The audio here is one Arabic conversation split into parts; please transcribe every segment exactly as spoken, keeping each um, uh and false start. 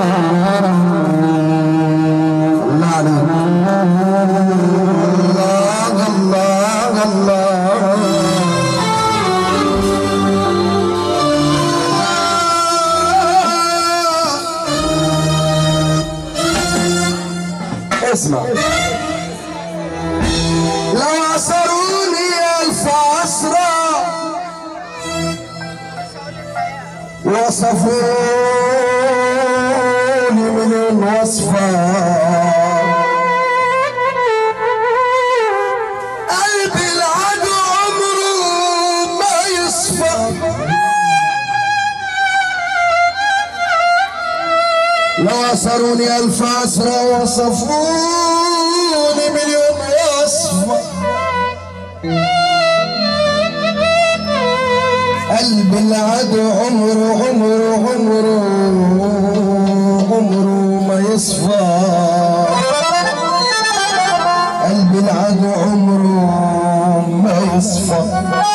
اسمع. لو عصروني ألف عصرة وصفوني من الوصفة قلبي العدو عمره ما يصفى. لو عصروني ألف عصرة وصفوني مليون وصفة قلب العدو عمره عمره عمره عمره ما يصفى. قلب العدو عمره ما يصفى.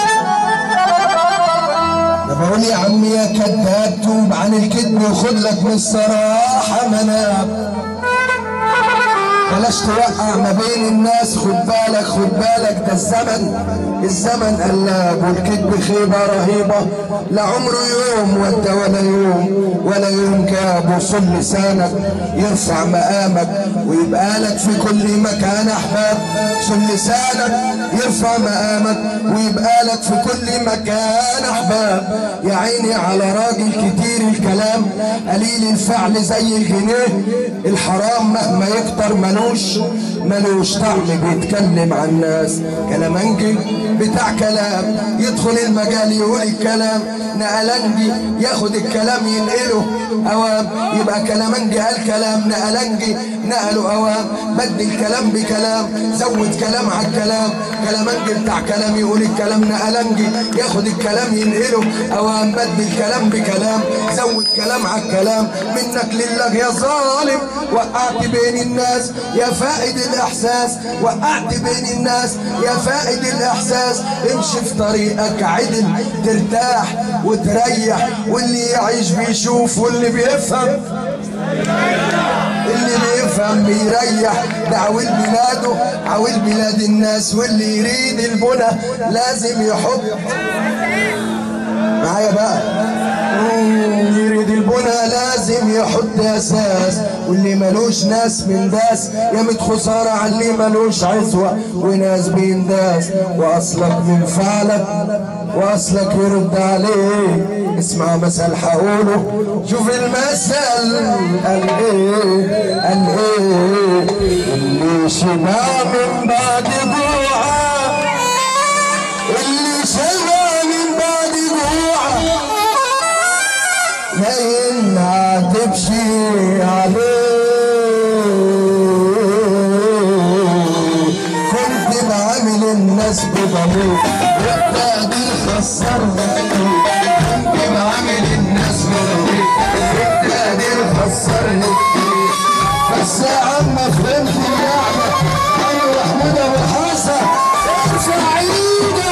بقول يا عمي يا كذاب توب عن الكذب وخد لك من الصراحة مناب. بلاش توقع ما بين الناس، خد بالك خد بالك ده الزمن الزمن قلاب والكذب خيبة رهيبة. لا عمره يوم ودى ولا يوم ولا يوم كاب. وصل لسانك يرفع مقامك ويبقى لك في كل مكان احباب. صل لسانك يرفع مقامك ويبقى لك في كل مكان احباب. يا عيني على راجل كتير الكلام قليل الفعل زي الجنيه. الحرام مهما يكتر ملوش ملوش طعم. بيتكلم عن الناس كلامنجي بتاع كلام. يدخل المجال يقول الكلام نقلنجي ياخد الكلام ينقله اوام. يبقى كلامنجي قال كلام نقلنجي نقله اوام. بدل كلام بكلام زود كلام على الكلام. كلامنجي بتاع كلام يقول الكلام نقلنجي ياخد الكلام ينقله اوام. بدل كلام بكلام زود كلام على الكلام. منك لله يا ظالم وقعت بين الناس يا فائد الاحساس. وقعت بين الناس يا فائد الاحساس. امشي في طريقك عدل ترتاح وتريح. واللي يعيش بيشوف واللي بيفهم اللي بيفهم بيريح. ده عويل بلاده عويل بلاد الناس. واللي يريد البنى لازم يحط معايا بقى. اللي يريد البنى لازم يحط اساس. واللي ملوش ناس من داس يامت خساره على اللي ملوش عزوه وناس بينداس. واصلك من فعلك واصلك يرد عليه. اسمع مثل هقوله شوف المثل قال ايه قال ايه. اللي شبع من بعد جوعه اللي شبع من بعد جوعه لانها تمشي عليه. كنت بعامل الناس بضمير والتقدير خسرني. كنت بعامل الناس بضمير والتقدير خسرني. بس يا عم فهمت النعمة. ايوه محمود ابو حسن ارفع ايدك.